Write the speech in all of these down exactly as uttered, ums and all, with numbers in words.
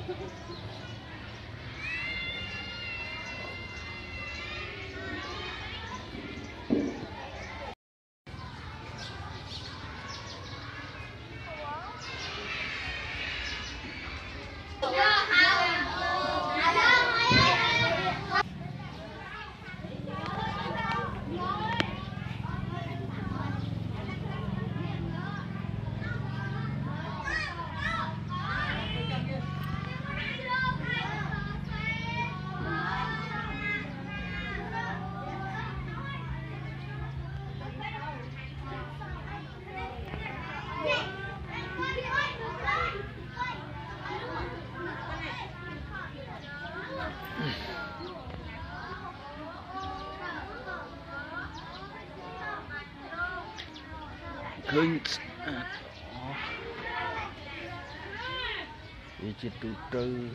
khơi vì chỉ tụ tư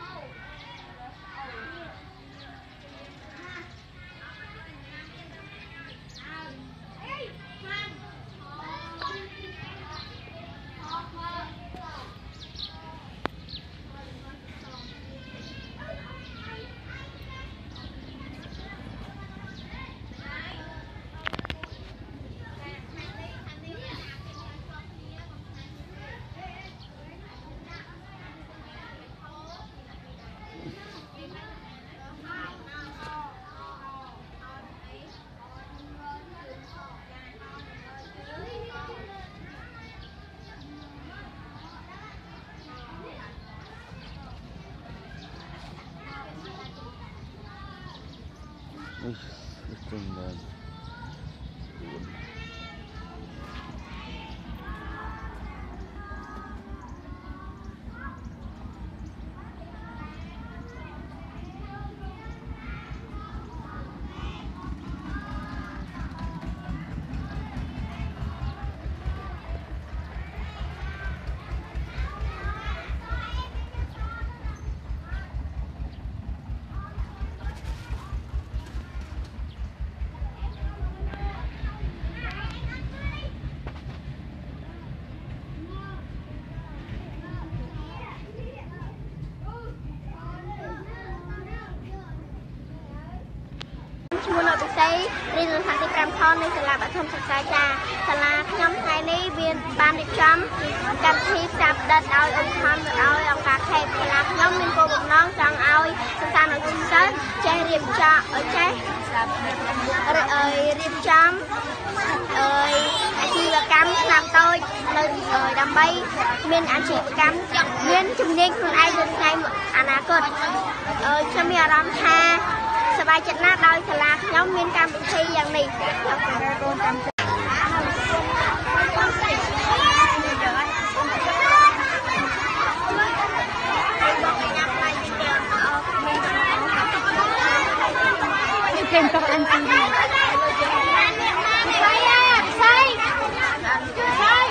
Ui, trông là buồn. Mua nội bị xây, đi từ tháng tiếp cam con nên sẽ là bạn thông sạch sai cha. Sẽ là nhóm ngày này viên ban đi chấm, cần thi sạp đất ôi ông thăm được ôi ông cả khẹp. Sẽ là nhóm mình cô bụng non chẳng ôi, sẽ xa nội chung sớt, chơi riêng cho ở chế. Rồi riêng chấm, rồi chị và cam làm tôi, rồi đầm bay, mình ăn chị và cam, mình chung niên con ai được ngày ăn á cột. Rồi cho mình ở đám tha.สบายจัดหน้าดอยสลากย้อมมีการเป็นทีอย่างนี้เป็นตัวอันจริงใช่ใช่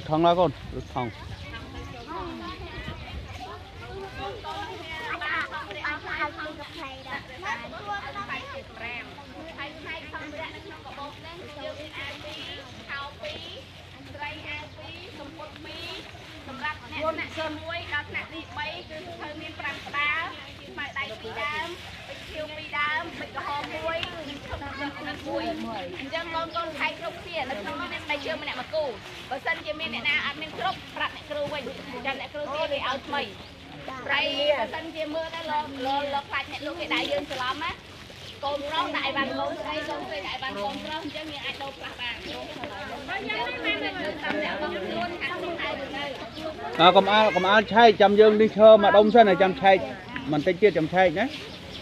thằng nào con rút thằng Hãy subscribe cho kênh Ghiền Mì Gõ để à còn ai còn ai chay chăm dương đi chơi mà đông sân này chăm chay mình tên chia chăm chay nhé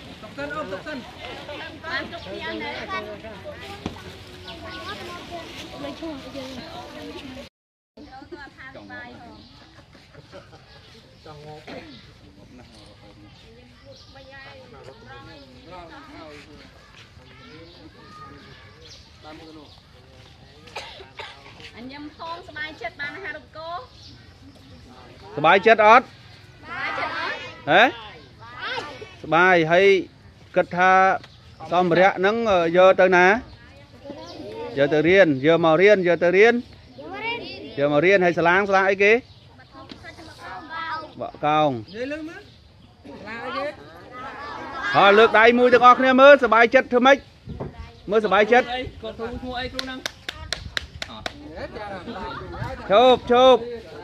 anh nhâm phongสบายចិត្តបានហារូបកោสบายចិត្តអត់สบายចិត្តអត់ហេสบายហើយគិតថាសម្ភារៈហ្នឹងយកទៅណាយកទៅរៀនយកមករៀនយកទៅរៀនយកមករៀនហើយស្លាងស្លាងអីគេបកកោងហើយលើកដៃមួយទាំងអស់គ្នាមើលសบายចិត្តធ្វើម៉េចមើលសบายចិត្តគាត់គ្រូឈ្មោះអីគ្រូហ្នឹងជប់ជប់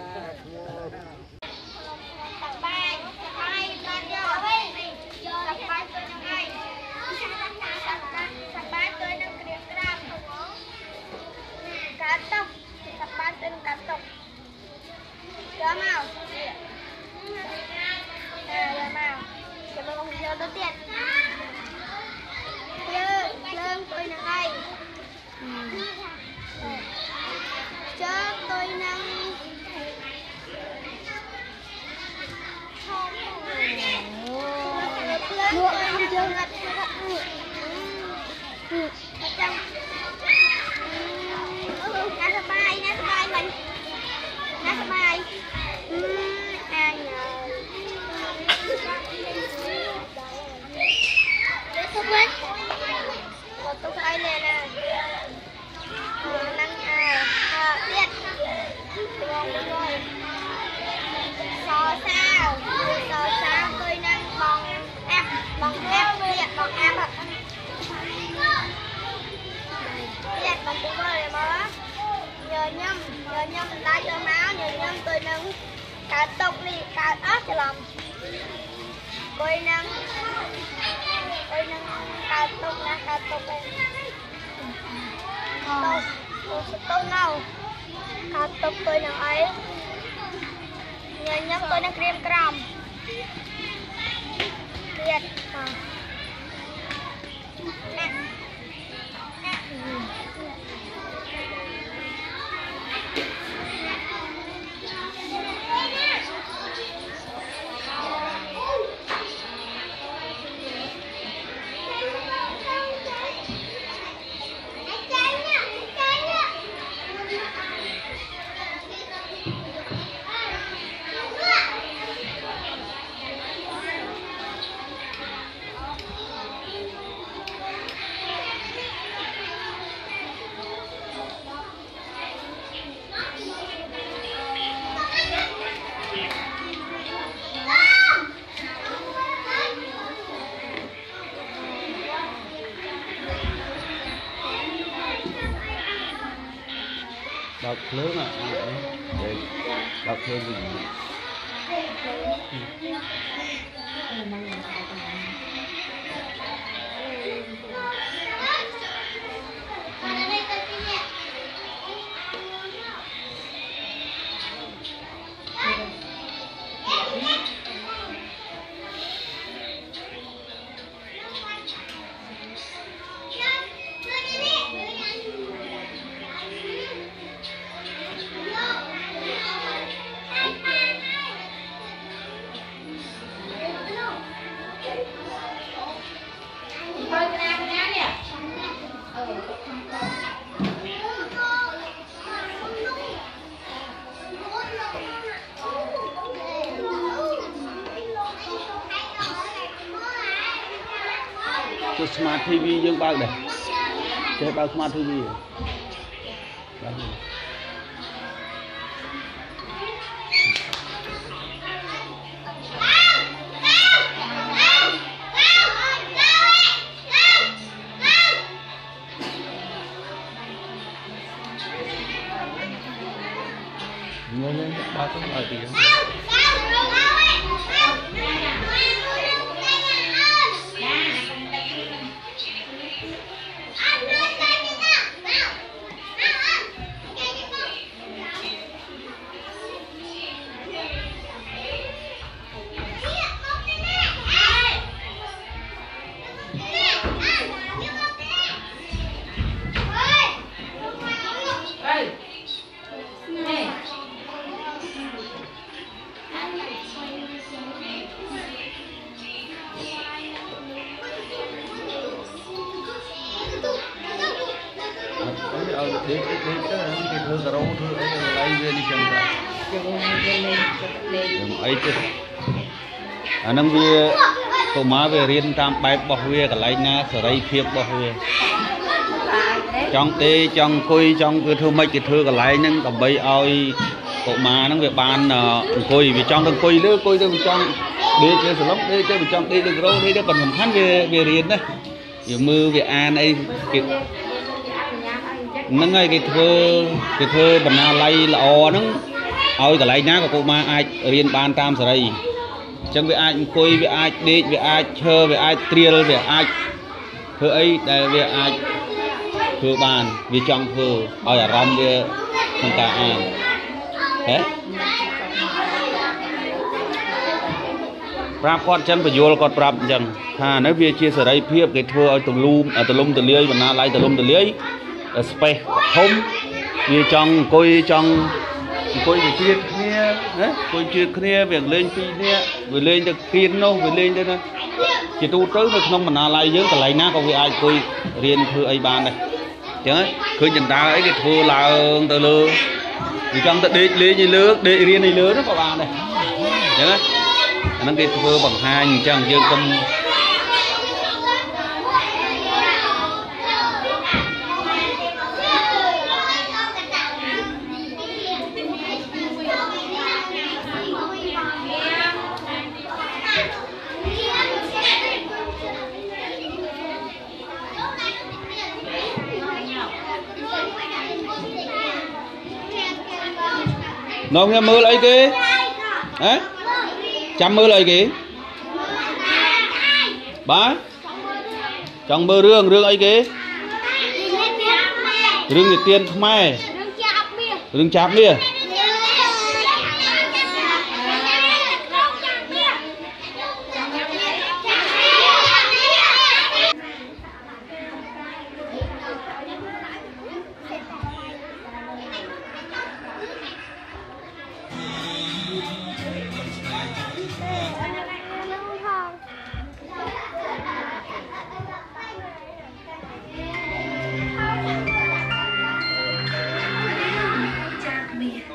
đọc lớn à để đọc thêm gì cái smart ti vi dương bao này chơi bao smart ti vi Ngồi lên ba cái ở gì đi đi đi cái thưa cà rô thưa ấy về đi chừng ấy chứ anh em về tụi má về riêng tam bài bảo về cả lại na sở đây phiệp bảo về trong tê trong cùi trong cái thưa mấy cái thưa cả lại nhưng cầm bay ơi tụi má nó về bàn cùi vì trong thằng cùi nữa cùi trong trong đi chơi sờ lóc đi chơi trong đi được đâu đi đó còn làm hắn về về riêng đấy giờ mưa về an ấy nâng ngay cái thơ cái thơ bản na lay là o nâng ôi cả lay nhá của cô ma ai riêng ban tam sở đây chẳng về ai coi về ai đi về ai chơi về ai trial về ai thơ ấy đây về ai thơ bàn vì trong thơ ôi ở rong về không cả an thế rap con chân phải vô con rap chẳng ha nếu về chia sẻ đây phía cái thơ ở tụm lum ở tụm lum tụm lưới bản na lay tụm lum tụm lưới space không như trong coi trong coi về chia kia đấy coi chia kia việc lên phi kia về lên cho kiên đâu về lên cho nó chỉ tu tới mà không mà nào lại dưới cái lại ná còn vì ai coi riêng thưa ai ban này chứ khơi nhìn ta ấy cái thưa là từ lừa thì trong ta đi đi như lứa đi riêng đi lứa đó các bạn này chứ nó cái thưa bằng hai nhìn chẳng dương công nó nghe mưa lấy kì đấy chăm mưa lấy kì bá trong mưa rương rương ấy kì rương nhiệt tiên không ai rương chạp bia Me.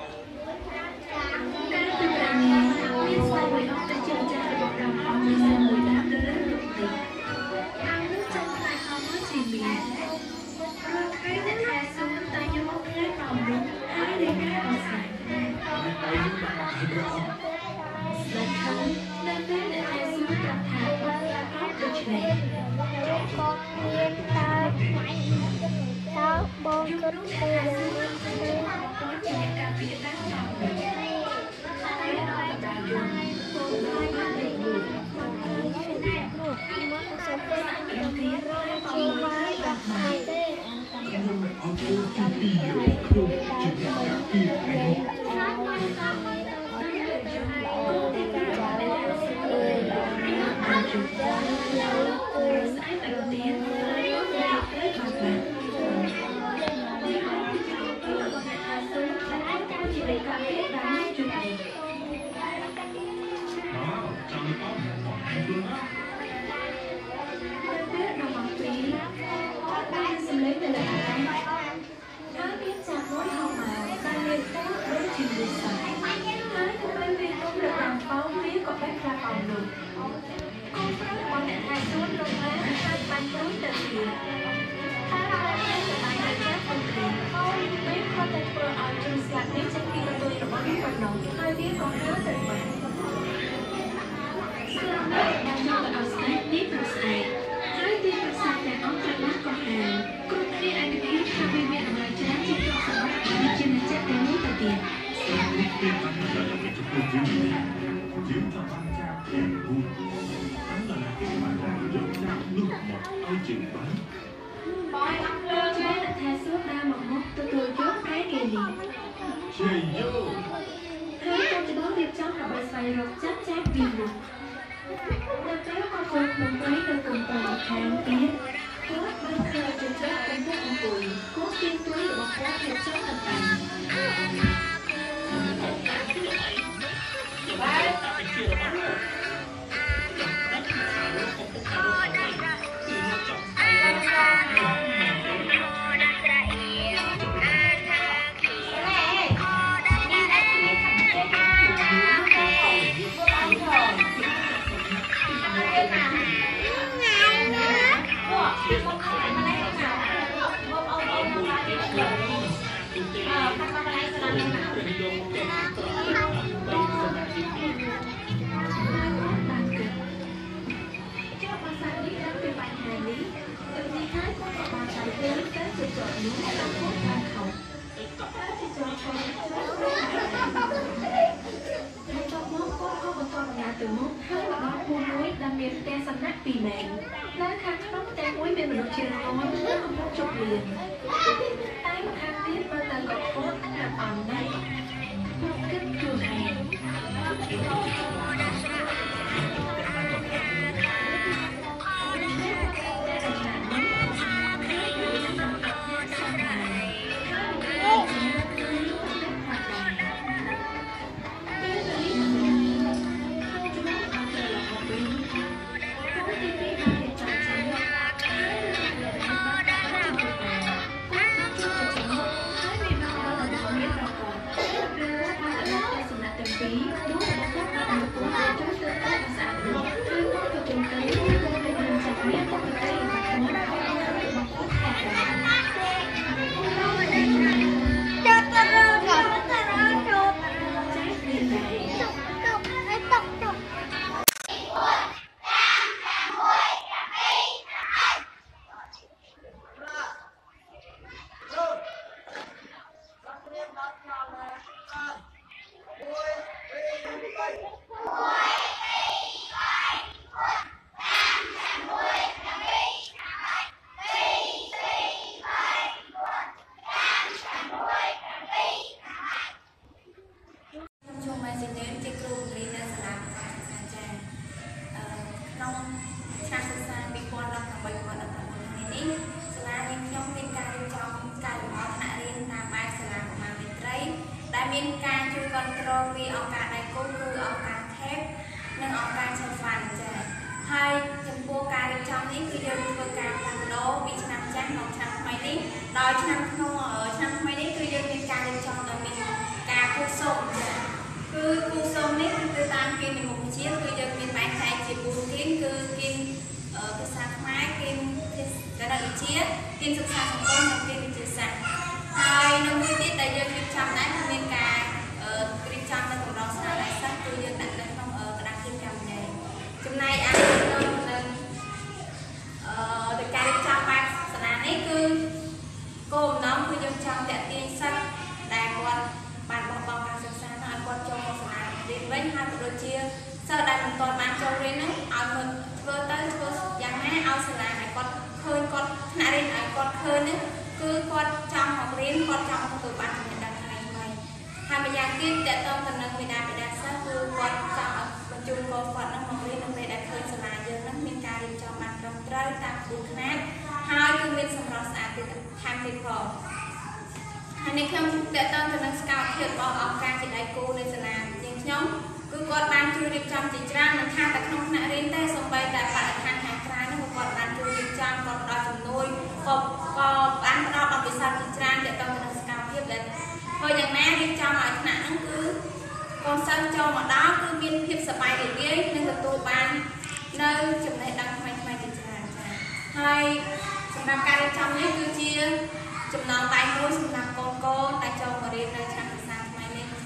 អ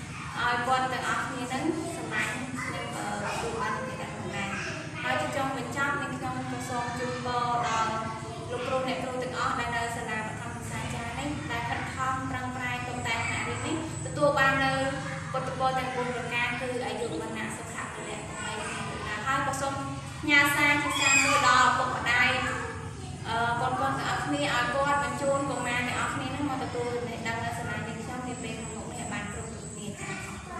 ឲ្យគាត់ទាំងអស់គ្នានឹងសម្រាប់នឹងគូបានគេដែរផងដែរហើយចង់បញ្ចប់នឹងខ្ញុំក៏សូមជូនពរដល់លោកគ្រូអ្នកគ្រូទាំងអស់ដែលនៅសាលាបឋមសិក្សាចារនេះដែលខិតខំប្រឹងប្រែងក្នុងតែថ្នាក់រៀននេះទទួលបាននៅពុទ្ធពរទាំងbốnប្រការគឺអាយុវណ្ណៈសុខៈពលៈទាំងបីហើយក៏សូមញ៉ាសាជាសាមួយដល់ពុកម្ដាយអឺបងប្អូនទាំងអស់គ្នាឲ្យគាត់បញ្ជូនកុមារទាំងអស់គ្នានឹងមកទទួលចំណេះដឹងនៅសាលានេះខ្ញុំនាពេលខាងមុខនេះបានគ្រប់គ្រប់គ្នាចា៎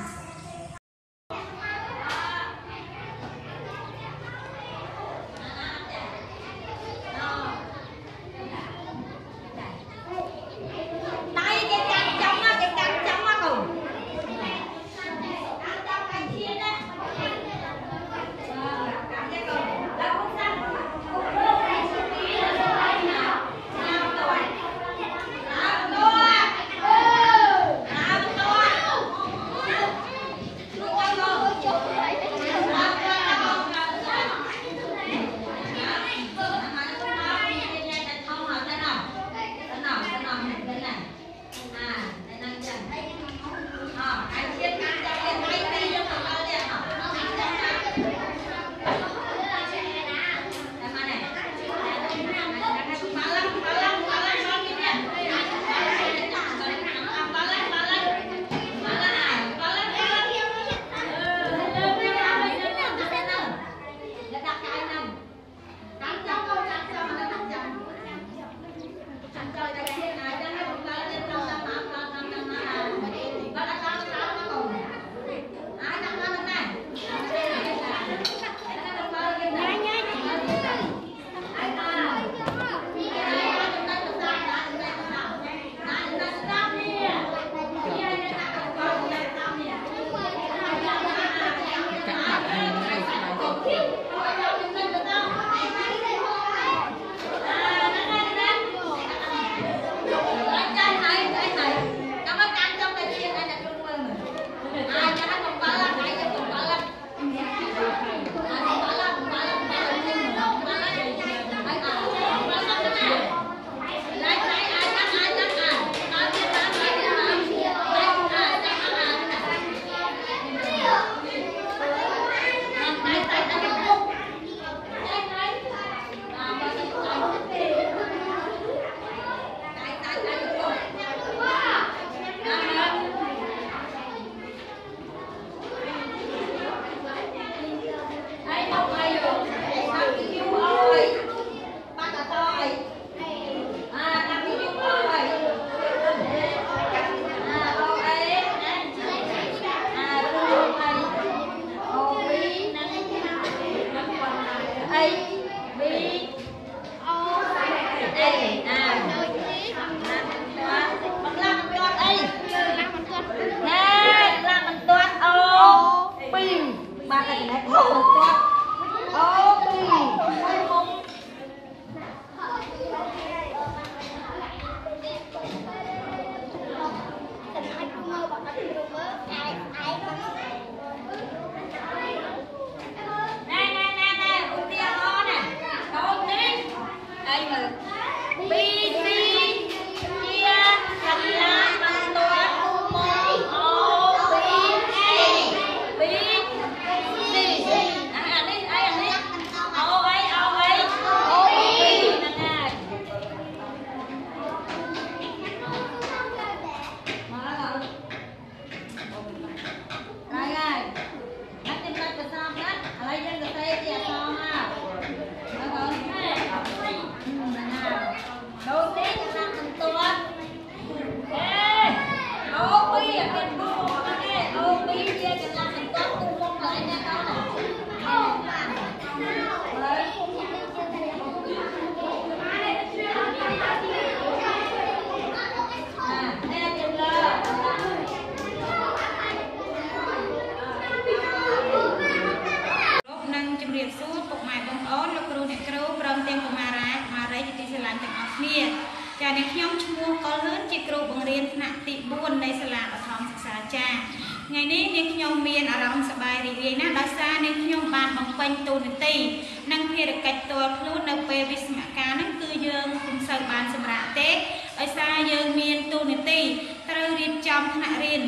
ចាអ្នកខ្ញុំឈ្មោះកុលលឿនជាគ្រូបង្រៀនថ្នាក់ទីbốnនៃសាលាបឋមសិក្សាចាថ្ងៃនេះនាងខ្ញុំមានអារម្មណ៍សប្បាយរីករាយណាស់ដោយសារនាងខ្ញុំបានបំពេញតួនាទីនិងភារកិច្ចផ្ទាល់ខ្លួននៅពេលវិស្សមការហ្នឹងគឺយើងមិនសូវបានសម្រាប់ទេដោយសារយើងមានតួនាទីត្រូវរៀបចំថ្នាក់រៀន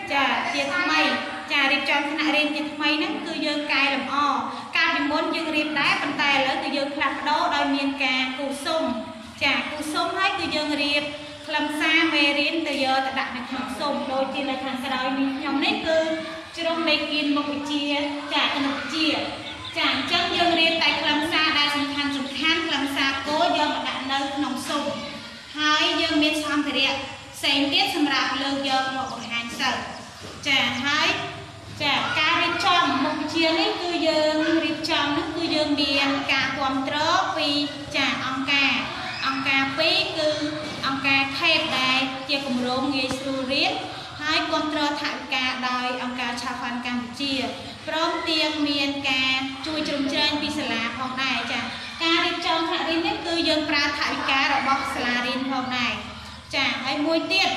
chà chia thay chà riêng trong thằng riêng chia thay nó cứ dương cài làm o ca bị muốn dương riêng đá bàn tay lớn cứ dương khạc đó đôi miền cà cù sung chà cù sung hết cứ dương riêng làm xa về riêng từ giờ ta đặt được một sung đôi tiên là thằng cái đôi mình nhóm nét cứ chứ không lấy kim một cái chia chà cái một chia chà chân dương riêng tại làm xa đa sung khăn sung khăn làm xa cố dương mà đặt nơi nòng sung hai dương miền xong thì đẹp xem tiết xâm rạp lương dương một hàng sở chà hai chà ca riêng trong một chia này cứ dương riêng trong nó cứ dương miền cả quầm trớ vì chà ông ca ông ca phí cứ ông ca khép đài chia cùng rôm nghe sư riết hai con trơ thẳng ca đòi ông ca cha phan Campuchia prom tiền miền ca chui trùng trên vì sala phong này chà ca riêng trong thằng riêng nhất cứ dương pra thải ca rồi bọc sala riêng phong này chà hay mùi tiết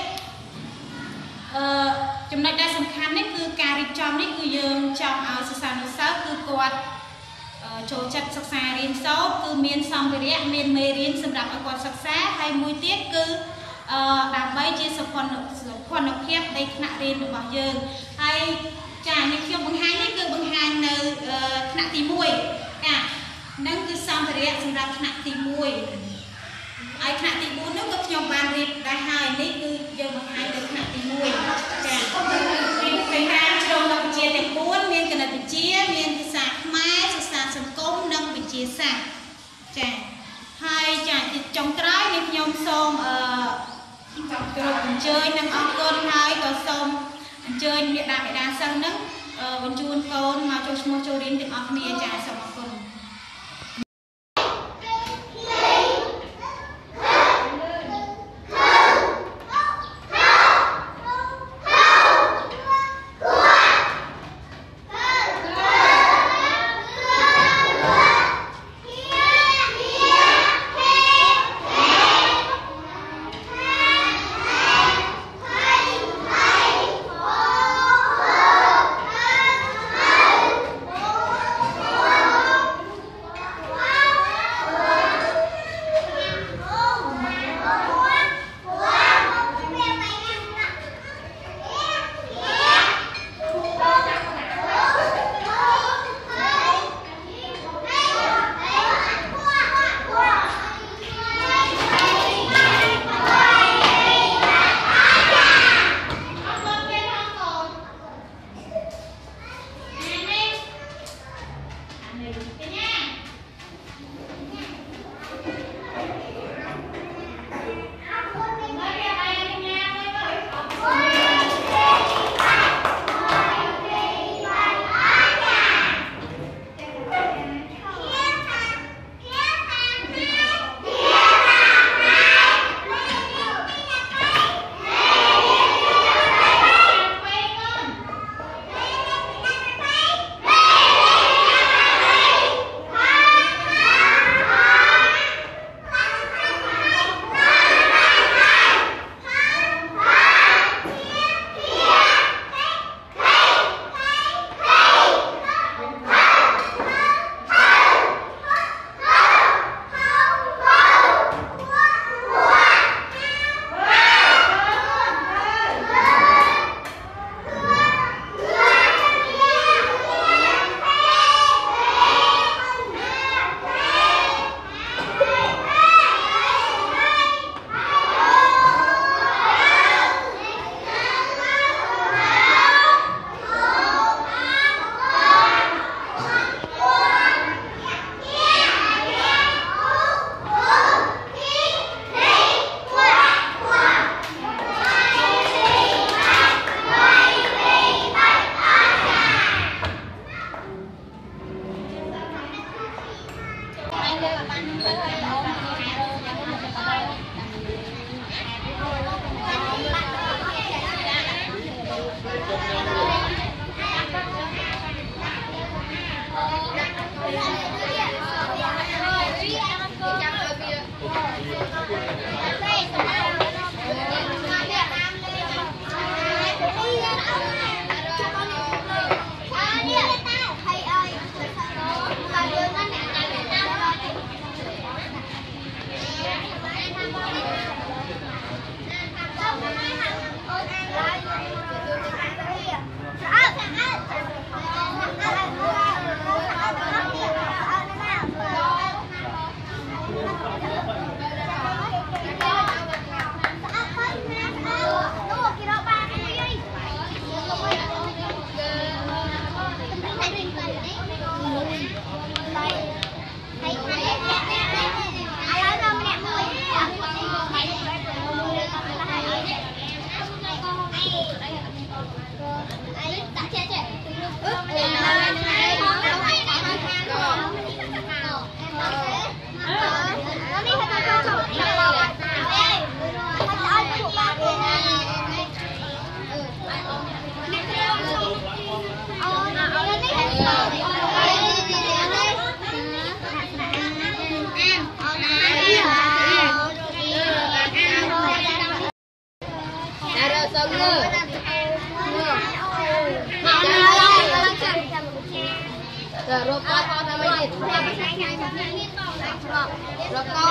chúng này đa sầm khăn đấy cứ ca riêng trong đấy cứ dương trong áo sơ sàn sơ cứ quạt chỗ chặt sắc xa riêng số cứ miền xong thì đấy miền mê riêng xâm đạp ở quạt sắc xa hay mùi tiết cứ đạp bấy chia sập phần phần nó khép đây nạ riêng được bảo dương hay chả như khi bằng hai đấy cứ bằng hai nơi nạ tí mùi cả nâng cứ xong thì đấy xâm đạp nạ tí mùi ai nạ tí mùi nó có nhóm bàn riêng đại hai đấy cứ dương bằng hai nơi nạ tí mùi chả phải ra trong nó chia thành bốn miền cái này bị chia miền cái sạc máy sạc sạc công nâng bị chia sạc chả hai chả thì trong trái như nhóm xôm rồi chơi nâng ong con hai có xôm chơi miệng đạp bị đá sân nâng vẫn chuôn con mà cho mua cho đến tiếng ong mía chả xong con Hãy subscribe cho kênh Ghiền Mì Gõ để không bỏ lỡ những video hấp dẫn. rồi coi con là mấy gì rồi con có có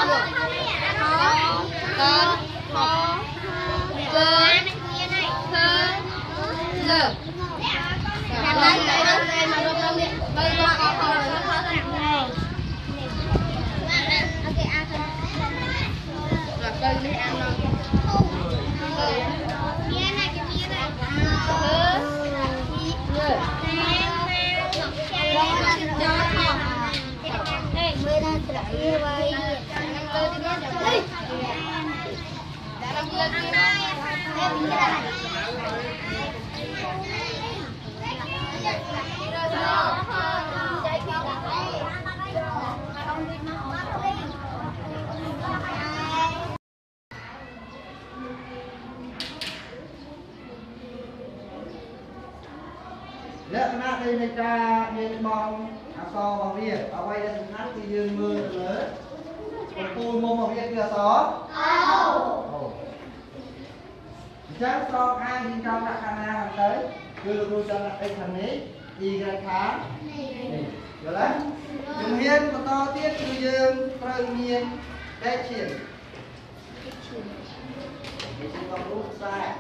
có cơ cơ lơ làm lại lại lên mà rồi con đi bây giờ con con rồi nó khó thế nào ok ăn rồi coi đi ăn rồi nghe này cái gì này Lỡ nát đây này cha nên mong à so bằng việc ở quay đây chúng ta thì dương mưa lớn còn tôi mong bằng việc kia so chắc so hai bên trong đặt khả năng hàng tới cứ được tôi cho đặt đây thằng ấy đi ra tháng được đấy chúng hiên và to tiết cứ dương trời miền đây triển để chúng ta rút sai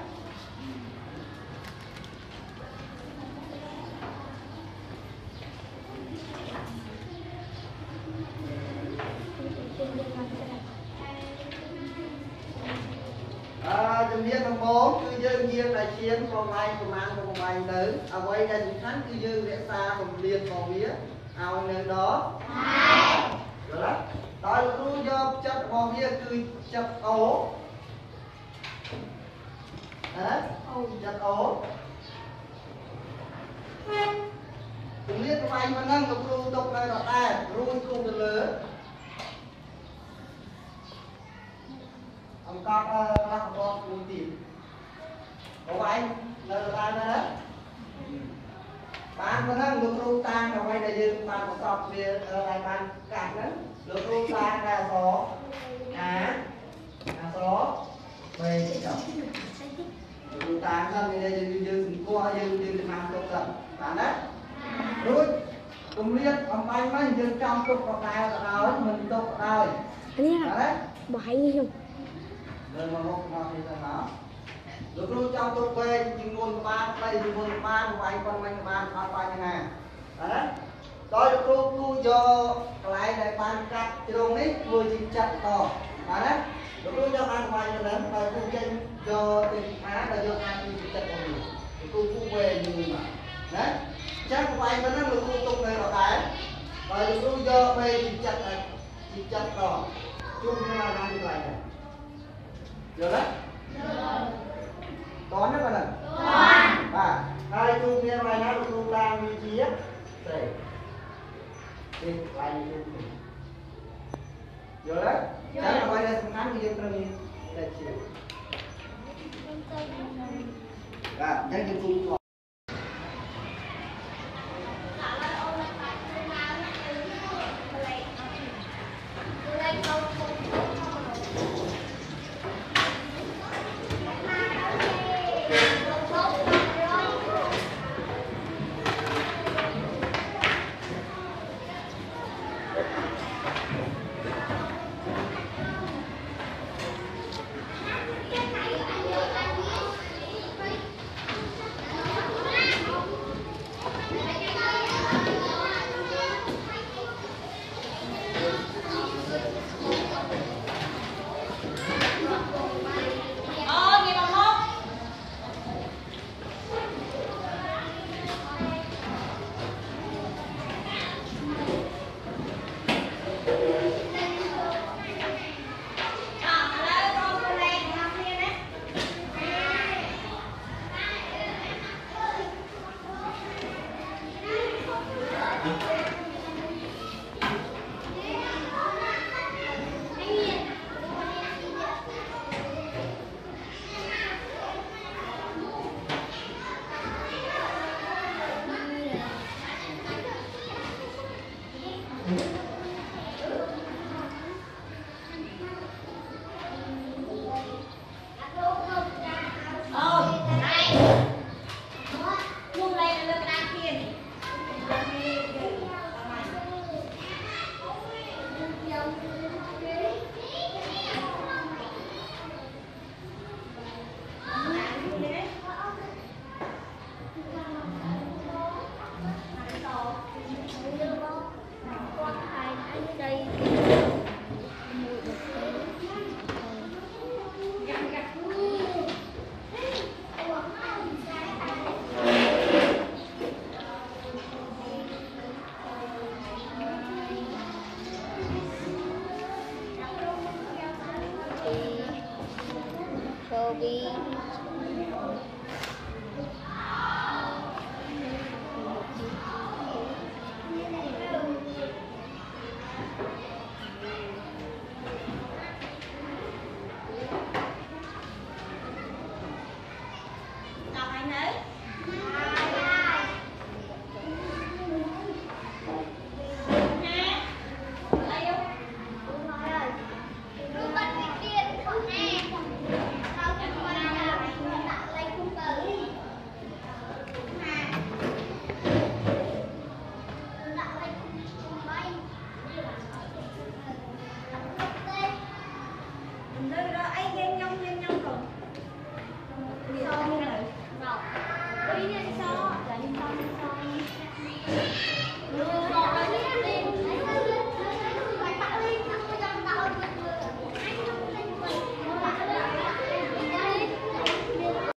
ជំនាញដំបូងគឺយើងមានតែឈាមប្រមាណប្រមាណប្រមាណទៅអ្វីដែលសំខាន់គឺយើងរក្សាកម្រិតរបស់វាឲ្យនៅដល់ហើយដល់គ្រូយកចិត្តរបស់វាគឺចិត្តអូហ៎អូចិត្តអូជំនាញប្រមាណប៉ុណ្ណឹងលោកគ្រូទុកនៅដដែលរួចគ្រូទៅលើông có các con cùng tìm có anh là ta đó bạn có năng được rung tan là quay đại dương bạn có sọt về lại bạn cạn đó được rung tan là gió á là gió về cái chồng được rung tan là bây giờ dương dương qua dương dương làm tốt rồi bạn đấy rồi cùng liên ông bay mấy dương trong tục vào tay rồi mình tục rồi đấy bỏ hay nhiều lên mà một ngọn thì sao nó lúc lúc trong tôi quê chỉ nguồn ba đây chỉ nguồn ba của anh con anh ba con ba như này đấy tôi lúc lúc tôi cho lại để ban cắt thì đồng ấy vừa chỉ chặt to đấy lúc lúc cho ăn ngoài cho đến rồi tôi chân cho tiền phá là cho ăn thì chặt vào nhiều thì tôi cũng về như mà đấy chắc của anh vẫn là lúc lúc tục này vào cái rồi lúc lúc cho về chỉ chặt là chỉ chặt to chung như là ăn như vậy này được đấy có nữa bạn ạ và hai chung như này nó chung đang vị trí đây đi lại chung được đấy chắc là quay đây không thắng thì em cần để chịu và nhanh chân chung Hãy subscribe cho kênh Ghiền Mì Gõ để không bỏ lỡ những video hấp dẫn. vì